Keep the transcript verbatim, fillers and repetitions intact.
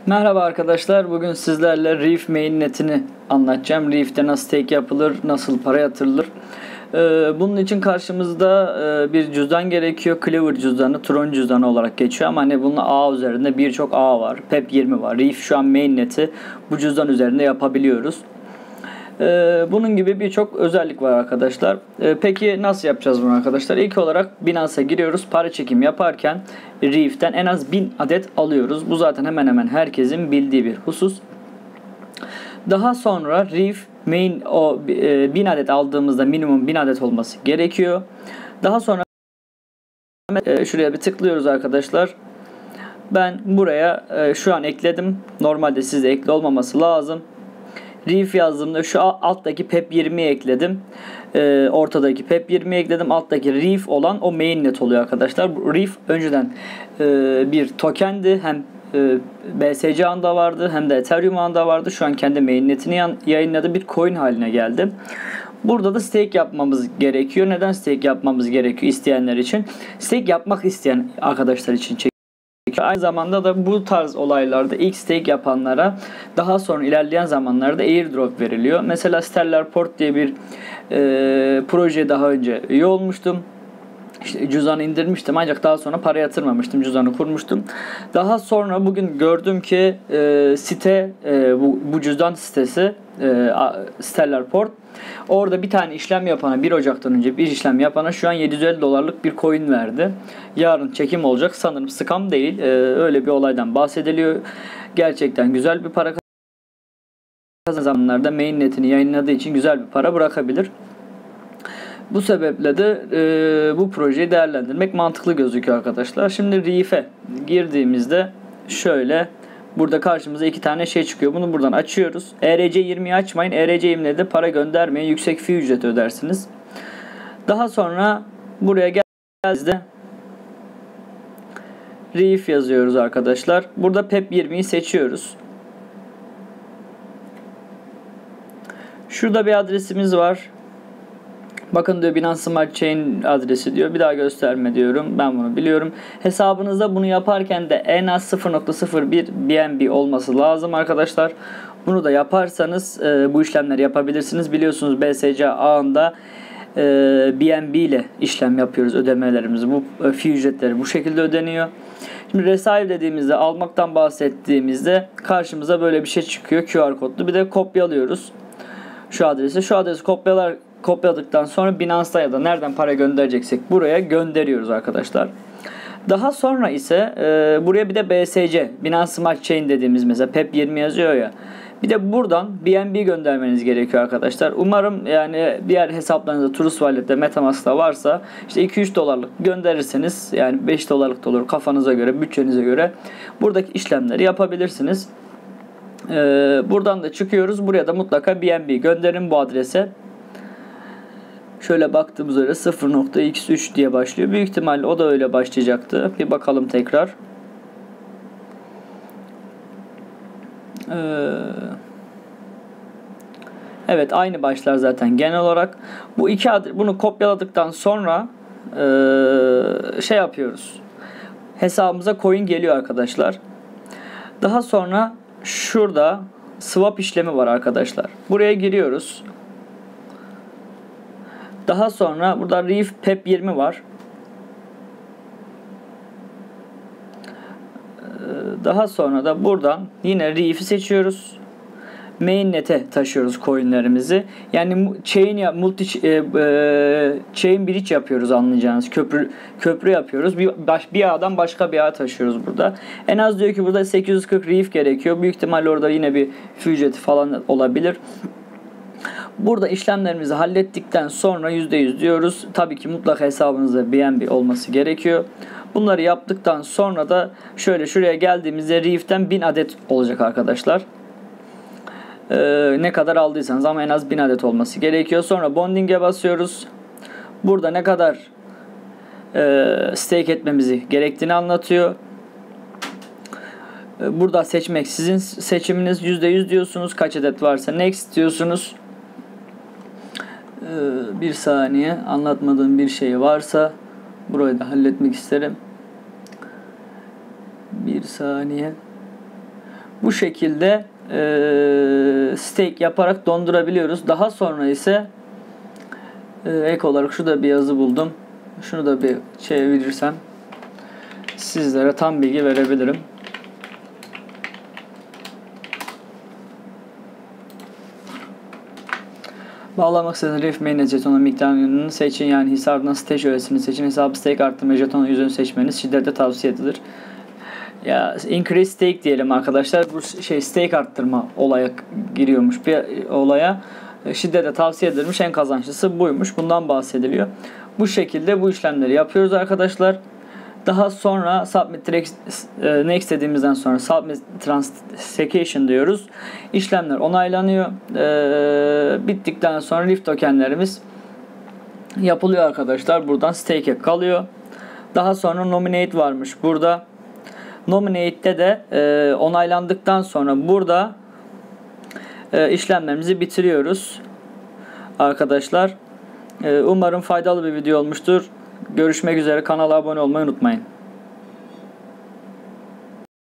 Merhaba arkadaşlar. Bugün sizlerle Reef mainnet'ini anlatacağım. Reef'te nasıl stake yapılır, nasıl para yatırılır. Ee, bunun için karşımızda e, bir cüzdan gerekiyor. Clever cüzdanı, Tron cüzdanı olarak geçiyor ama hani bunun ağ üzerinde birçok ağ var. P E P yirmi var. Reef şu an mainnet'i bu cüzdan üzerinde yapabiliyoruz. Ee, bunun gibi birçok özellik var arkadaşlar. Ee, peki nasıl yapacağız bunu arkadaşlar? İlk olarak Binance'a giriyoruz. Para çekim yaparken Reef'ten en az bin adet alıyoruz. Bu zaten hemen hemen herkesin bildiği bir husus. Daha sonra Reef main o e, bin adet aldığımızda minimum bin adet olması gerekiyor. Daha sonra e, şuraya bir tıklıyoruz arkadaşlar. Ben buraya e, şu an ekledim. Normalde sizde ekli olmaması lazım. Reef yazdığımda şu alttaki P E P yirmiyi ekledim. Ee, ortadaki P E P yirmiyi ekledim. Alttaki Reef olan o mainnet oluyor arkadaşlar. Bu Reef önceden e, bir tokendi. Hem e, B S C ağında vardı hem de Ethereum ağında vardı. Şu an kendi mainnetini yayınladı. Bir coin haline geldi. Burada da stake yapmamız gerekiyor. Neden stake yapmamız gerekiyor isteyenler için? Stake yapmak isteyen arkadaşlar için çekiyor. Aynı zamanda da bu tarz olaylarda ilk stake yapanlara daha sonra ilerleyen zamanlarda airdrop veriliyor. Mesela Stellar Port diye bir e, proje daha önce üye olmuştum. İşte cüzdanı indirmiştim ancak daha sonra para yatırmamıştım. Cüzdanı kurmuştum. Daha sonra bugün gördüm ki e, site e, bu, bu cüzdan sitesi e, Stellar Port. Orada bir tane işlem yapana bir Ocak'tan önce bir işlem yapana şu an yedi yüz elli dolarlık bir coin verdi. Yarın çekim olacak. Sanırım scam değil. E, öyle bir olaydan bahsediliyor. Gerçekten güzel bir para kazan zamanlarda mainnet'ini yayınladığı için güzel bir para bırakabilir. Bu sebeple de e, bu projeyi değerlendirmek mantıklı gözüküyor arkadaşlar. Şimdi Reef'e girdiğimizde şöyle burada karşımıza iki tane şey çıkıyor. Bunu buradan açıyoruz. E R C yirmiyi açmayın. E R C yirmiye de para göndermeyin. Yüksek fee ücreti ödersiniz. Daha sonra buraya geldiğinizde Reef yazıyoruz arkadaşlar. Burada P E P yirmiyi seçiyoruz. Şurada bir adresimiz var. Bakın diyor Binance Smart Chain adresi diyor. Bir daha gösterme diyorum. Ben bunu biliyorum. Hesabınızda bunu yaparken de en az sıfır nokta sıfır bir B N B olması lazım arkadaşlar. Bunu da yaparsanız e, bu işlemleri yapabilirsiniz. Biliyorsunuz B S C ağında e, B N B ile işlem yapıyoruz ödemelerimizi. Bu e, fee ücretleri bu şekilde ödeniyor. Şimdi Receive dediğimizde, almaktan bahsettiğimizde karşımıza böyle bir şey çıkıyor. Q R kodlu. Bir de kopyalıyoruz şu adresi. Şu adresi kopyalar kopyaladıktan sonra Binance'da ya da nereden para göndereceksek buraya gönderiyoruz arkadaşlar. Daha sonra ise e, buraya bir de B S C, Binance Smart Chain dediğimiz mesela P E P yirmi yazıyor ya. Bir de buradan B N B göndermeniz gerekiyor arkadaşlar. Umarım yani diğer hesaplarınızda Trust Wallet'te, MetaMask'ta varsa işte iki üç dolarlık gönderirseniz yani beş dolarlık da olur kafanıza göre, bütçenize göre buradaki işlemleri yapabilirsiniz. E, buradan da çıkıyoruz. Buraya da mutlaka B N B gönderin bu adrese. Şöyle baktığımız üzere sıfır nokta x üç diye başlıyor. Büyük ihtimalle o da öyle başlayacaktı. Bir bakalım tekrar. Ee, evet aynı başlar zaten genel olarak. Bu iki adres, bunu kopyaladıktan sonra ee, şey yapıyoruz. Hesabımıza coin geliyor arkadaşlar. Daha sonra şurada swap işlemi var arkadaşlar. Buraya giriyoruz. Daha sonra burada Reef P E P yirmi var. Daha sonra da buradan yine Reef'i seçiyoruz. Mainnet'e taşıyoruz coinlerimizi. Yani chain ya multi e, e, chain bridge yapıyoruz anlayacağınız. Köprü köprü yapıyoruz. Bir baş, bir ağdan başka bir ağa taşıyoruz burada. En az diyor ki burada sekiz yüz kırk Reef gerekiyor. Büyük ihtimalle orada yine bir fee ücreti falan olabilir. Burada işlemlerimizi hallettikten sonra yüzde yüz diyoruz. Tabii ki mutlaka hesabınızda B N B olması gerekiyor. Bunları yaptıktan sonra da şöyle şuraya geldiğimizde Reef'ten bin adet olacak arkadaşlar. Ee, ne kadar aldıysanız ama en az bin adet olması gerekiyor. Sonra bonding'e basıyoruz. Burada ne kadar e, stake etmemizi gerektiğini anlatıyor. Burada seçmek sizin seçiminiz. yüzde yüz diyorsunuz. Kaç adet varsa next diyorsunuz. Bir saniye, anlatmadığım bir şey varsa burayı da halletmek isterim. Bir saniye. Bu şekilde e, stake yaparak dondurabiliyoruz. Daha sonra ise e, ek olarak şurada bir yazı buldum. Şunu da bir çevirirsem sizlere tam bilgi verebilirim. Bağlamak istediğiniz Reef Mainnet jetonu miktarını seçin, yani hesabından stage öğesini seçin. Hesabı stake arttırma jetonu yüzünü seçmeniz şiddetle tavsiye edilir. Ya increase stake diyelim arkadaşlar. Bu şey stake arttırma olaya giriyormuş, bir olaya şiddetle tavsiye edilmiş, en kazançlısı buymuş. Bundan bahsediliyor. Bu şekilde bu işlemleri yapıyoruz arkadaşlar. Daha sonra submit next dediğimizden sonra submit transaction diyoruz. İşlemler onaylanıyor. Ee, bittikten sonra Reef tokenlerimiz yapılıyor arkadaşlar. Buradan stake'e kalıyor. Daha sonra nominate varmış burada. Nominate'de de e, onaylandıktan sonra burada e, işlemlerimizi bitiriyoruz arkadaşlar. E, umarım faydalı bir video olmuştur. Görüşmek üzere. Kanala abone olmayı unutmayın.